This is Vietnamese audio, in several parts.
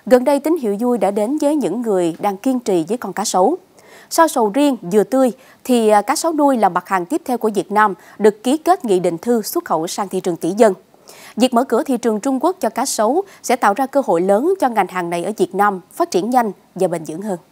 Gần đây tín hiệu vui đã đến với những người đang kiên trì với con cá sấu. Sau sầu riêng, dừa tươi thì cá sấu nuôi là mặt hàng tiếp theo của Việt Nam được ký kết nghị định thư xuất khẩu sang thị trường tỷ dân. Việc mở cửa thị trường Trung Quốc cho cá sấu sẽ tạo ra cơ hội lớn cho ngành hàng này ở Việt Nam phát triển nhanh và bền vững hơn.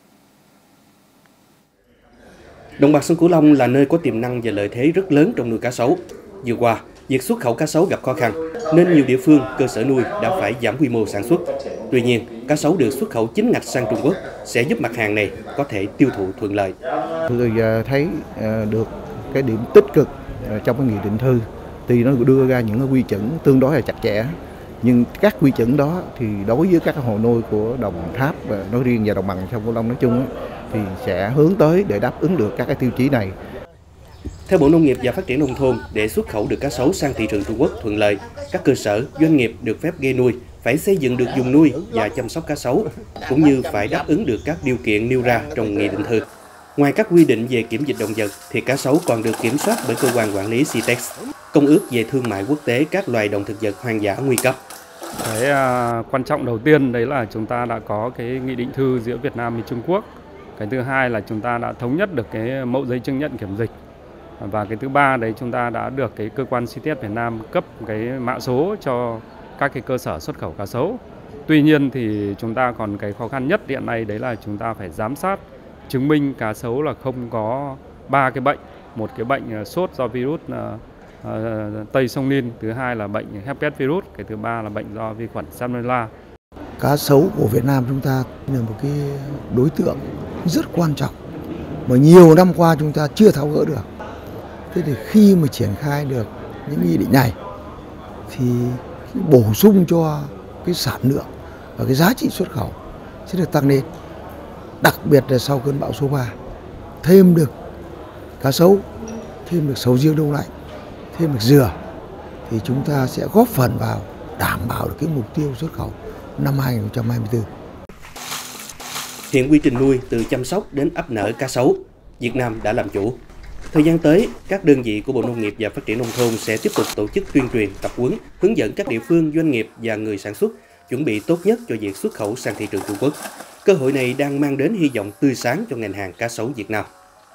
Đồng bằng sông Cửu Long là nơi có tiềm năng và lợi thế rất lớn trong nuôi cá sấu. Vừa qua, việc xuất khẩu cá sấu gặp khó khăn, nên nhiều địa phương, cơ sở nuôi đã phải giảm quy mô sản xuất. Tuy nhiên, cá sấu được xuất khẩu chính ngạch sang Trung Quốc sẽ giúp mặt hàng này có thể tiêu thụ thuận lợi. Tôi thấy được cái điểm tích cực trong cái nghị định thư, thì nó đưa ra những cái quy chuẩn tương đối là chặt chẽ. Nhưng các quy chuẩn đó thì đối với các hộ nuôi của Đồng Tháp nói riêng và đồng bằng sông Cửu Long nói chung thì sẽ hướng tới để đáp ứng được các cái tiêu chí này. Theo Bộ Nông nghiệp và Phát triển Nông thôn, để xuất khẩu được cá sấu sang thị trường Trung Quốc thuận lợi, các cơ sở, doanh nghiệp được phép gây nuôi phải xây dựng được vùng nuôi và chăm sóc cá sấu, cũng như phải đáp ứng được các điều kiện nêu ra trong nghị định thư. Ngoài các quy định về kiểm dịch động vật, thì cá sấu còn được kiểm soát bởi cơ quan quản lý CITES, Công ước về thương mại quốc tế các loài động thực vật hoang dã nguy cấp. Cái quan trọng đầu tiên đấy là chúng ta đã có cái nghị định thư giữa Việt Nam và Trung Quốc. Cái thứ hai là chúng ta đã thống nhất được cái mẫu giấy chứng nhận kiểm dịch. Và cái thứ ba đấy chúng ta đã được cái cơ quan CITES Việt Nam cấp cái mã số cho các cái cơ sở xuất khẩu cá sấu. Tuy nhiên thì chúng ta còn cái khó khăn nhất hiện nay đấy là chúng ta phải giám sát, chứng minh cá sấu là không có 3 cái bệnh. Một cái bệnh sốt do virus Tây Sông Ninh, thứ hai là bệnh herpes virus, cái thứ ba là bệnh do vi khuẩn Salmonella. Cá sấu của Việt Nam chúng ta là một cái đối tượng rất quan trọng mà nhiều năm qua chúng ta chưa tháo gỡ được. Thế thì khi mà triển khai được những nghị định này thì bổ sung cho cái sản lượng và cái giá trị xuất khẩu sẽ được tăng lên. Đặc biệt là sau cơn bão số 3, thêm được cá sấu, thêm được sầu riêng đông lạnh, thêm được dừa thì chúng ta sẽ góp phần vào đảm bảo được cái mục tiêu xuất khẩu năm 2024. Hiện quy trình nuôi từ chăm sóc đến ấp nở cá sấu, Việt Nam đã làm chủ. Thời gian tới, các đơn vị của Bộ Nông nghiệp và Phát triển Nông thôn sẽ tiếp tục tổ chức tuyên truyền, tập huấn, hướng dẫn các địa phương, doanh nghiệp và người sản xuất chuẩn bị tốt nhất cho việc xuất khẩu sang thị trường Trung Quốc. Cơ hội này đang mang đến hy vọng tươi sáng cho ngành hàng cá sấu Việt Nam.